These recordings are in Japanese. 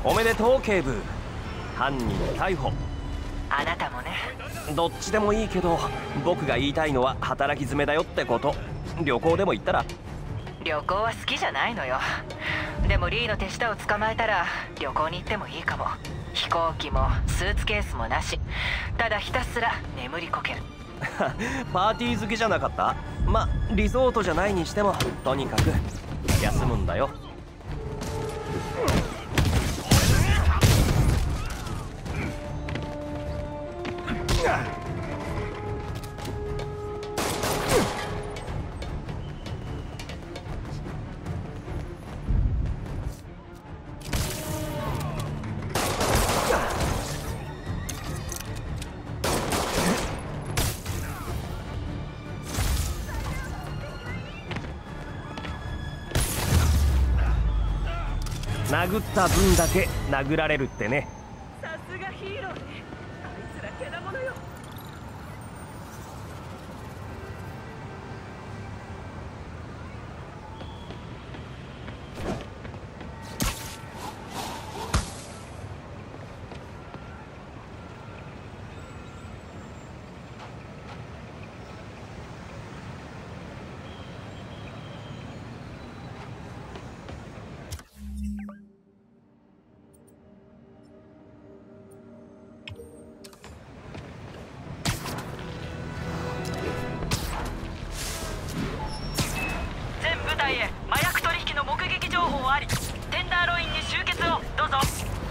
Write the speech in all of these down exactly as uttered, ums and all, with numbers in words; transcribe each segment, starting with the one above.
おめでとう警部。犯人逮捕。 あなたもね。 どっちでもいいけど、僕が言いたいのは働き詰めだよってこと。旅行でも行ったら？ 旅行は好きじゃないのよ。でもリーの手下を捕まえたら旅行に行ってもいいかも。飛行機もスーツケースもなし、ただひたすら眠りこける。 パーティー好きじゃなかった？ま、リゾートじゃないにしてもとにかく休むんだよ。殴った分だけ殴られるってね。 さすがヒーローね。あいつらけだものよ。全部隊へ麻薬取引の目撃情報あり。テンダーロインに集結をどうぞ。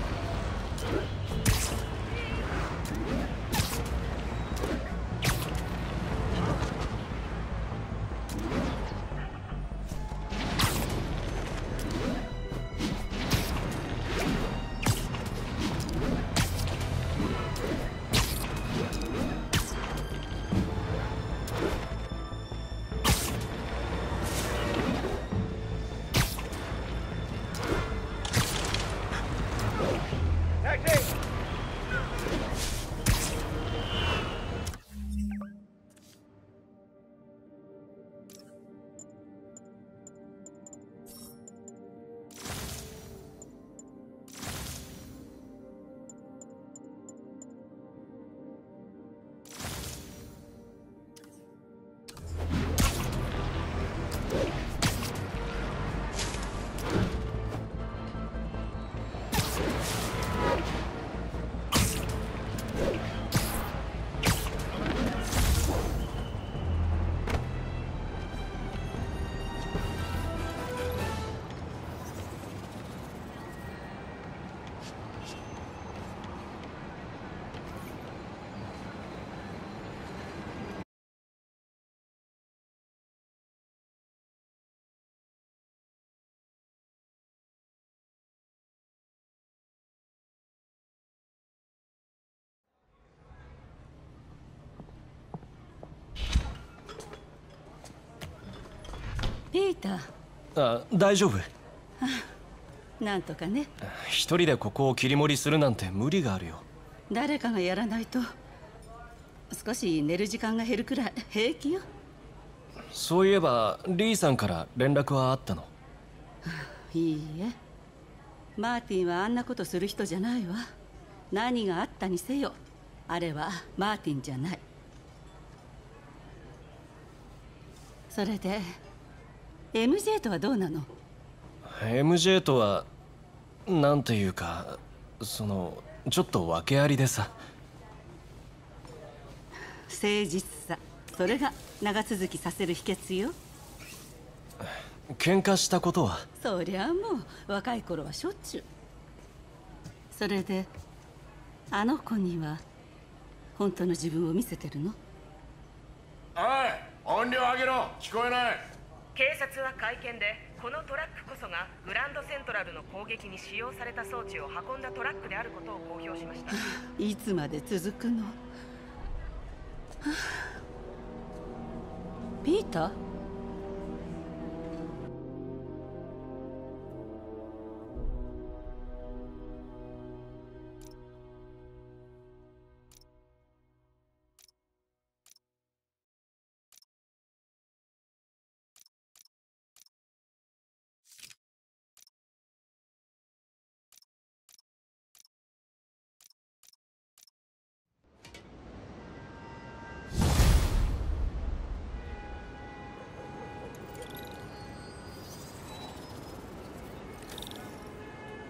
ピーター。 あ、大丈夫。 なんとかね。 一人でここを切り盛りするなんて無理があるよ。 誰かがやらないと少し寝る時間が減るくらい平気よ。 そういえばリーさんから連絡はあったの？ いいえ、マーティンはあんなことする人じゃないわ。何があったにせよあれはマーティンじゃない。それで エムジェー とはどうなの？ エムジェー とはなんていうか、そのちょっと訳ありでさ。 誠実さ、それが長続きさせる秘訣よ。 喧嘩したことは？ そりゃもう若い頃はしょっちゅう。それであの子には本当の自分を見せてるの？ おい、音量上げろ。聞こえない。 警察は会見でこのトラックこそがグランドセントラルの攻撃に使用された装置を運んだトラックであることを公表しました。 いつまで続くの？ピーター？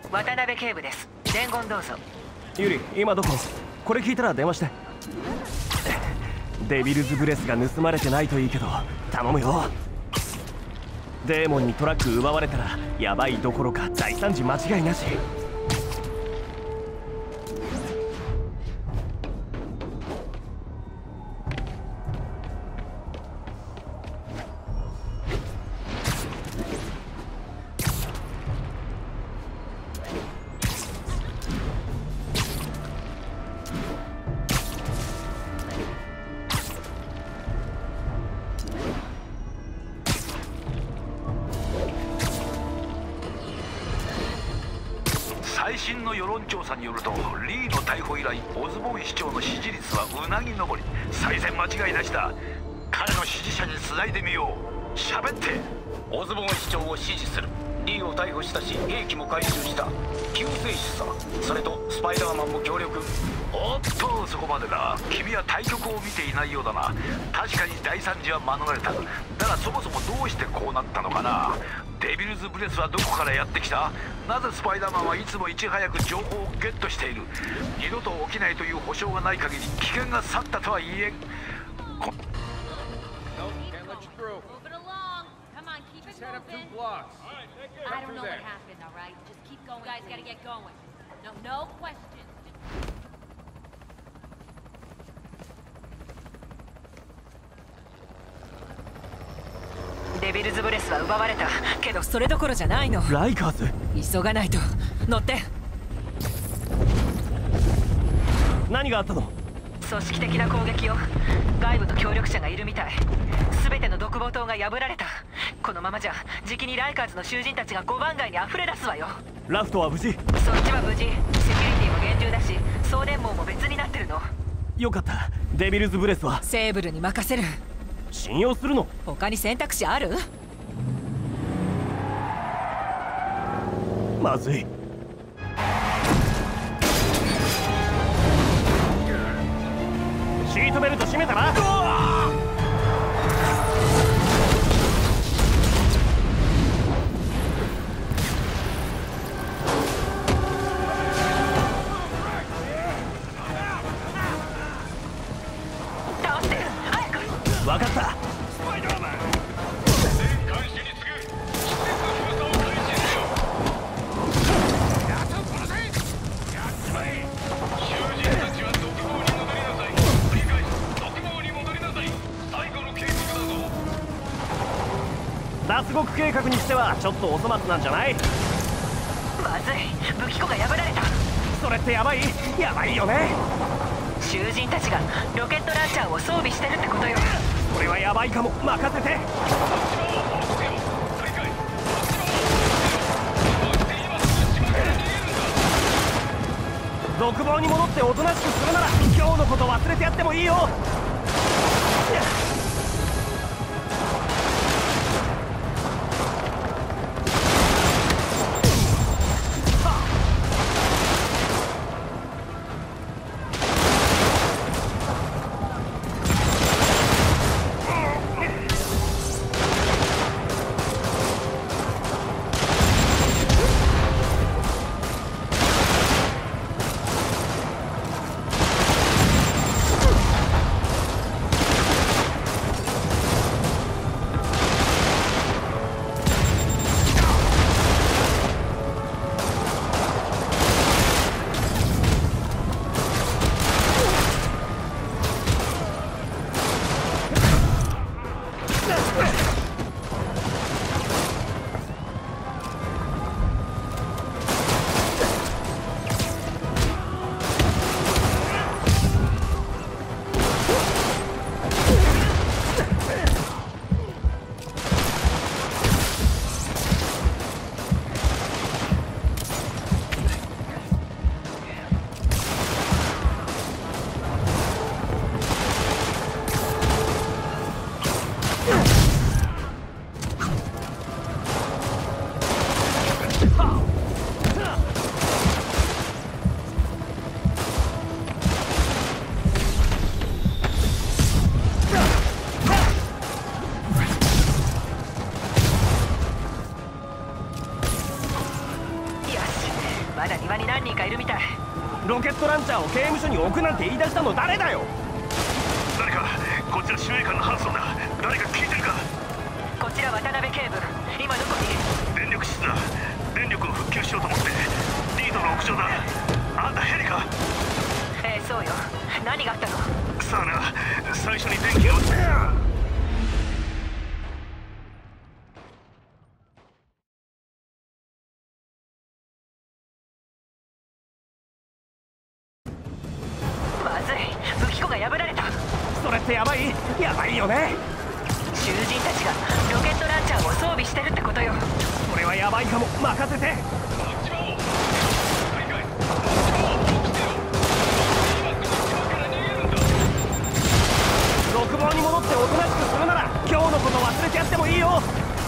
渡辺警部です。伝言どうぞ。 ユリ、今どこ？これ聞いたら電話して。デビルズブレスが盗まれてないといいけど頼むよ。デーモンにトラック奪われたらヤバいどころか大惨事間違いなし。 最新の世論調査によると、リーの逮捕以来オズボーン市長の支持率はうなぎ登り。再選間違いなしだ。彼の支持者につないでみよう。喋って。 オズボーン市長を支持する。リーを逮捕したし兵器も回収した。救世主さ。それとスパイダーマンも協力。 おっと、そこまでだ。君は対局を見ていないようだな。確かに大惨事は免れた。だがそもそもどうしてこうなったのかな。デビルズブレスはどこからやってきた？なぜスパイダーマンはいつもいち早く情報をゲットしている？二度と起きないという保証がない限り危険が去ったとは言えん。こ I don't know what happened, all right? Just keep going. You guys gotta get going. No, no questions. デビルズブレスは奪われたけどそれどころじゃないの。 ライカーズ、 急がないと。乗って。 何があったの？ 組織的な攻撃よ。外部の協力者がいるみたい。全ての独房塔が破られた。このままじゃじきにライカーズの囚人たちがごばん街に溢れ出すわよ。 ラフトは無事？ そっちは無事。セキュリティも厳重だし送電網も別になってるの。 よかった。デビルズブレスはセーブルに任せる。 信用するの？ 他に選択肢ある？ まずい。シートベルト締めたな。 倒して早く。 分かった。脱獄計画にしてはちょっとお粗末なんじゃない？ まずい、武器庫が破られた。 それってヤバい？ヤバいよね。 囚人たちがロケットランチャーを装備してるってことよ。 これはヤバいかも。任せて。独房に戻っておとなしくするなら今日のこと忘れてやってもいいよ。 に何人かいるみたい。 ロケットランチャーを刑務所に置くなんて言い出したの誰だよ。 誰か、こちら司令官のハンソンだ。誰か聞いてるか。 こちら渡辺警部、今どこにいる？ 電力室だ。電力を復旧しようと思って。リードの屋上だ。あんたヘリか？ ええ、そうよ。何があったの？ さあな、最初に電気を。 まずい、武器庫が破られた。 それってヤバいヤバいよね。 囚人たちがロケットランチャーを装備してるってことよ。 それはヤバいかも。任せて。独房に戻っておとなしくするなら今日のこと忘れてやってもいいよ。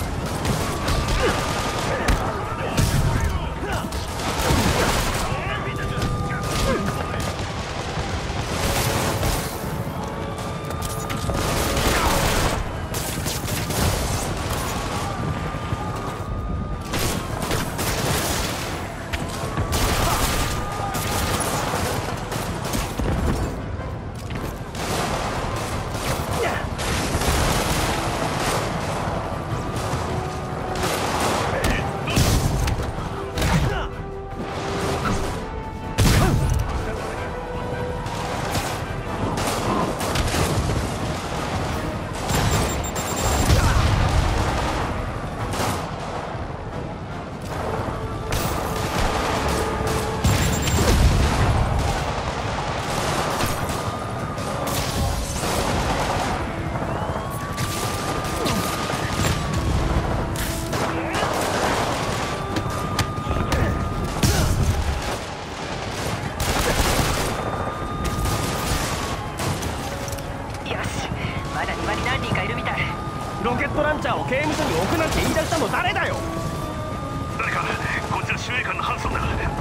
ロケットランチャーを刑務所に置くなんて言い出したの誰だよ。 誰か、こちら司令官のハンソンだ。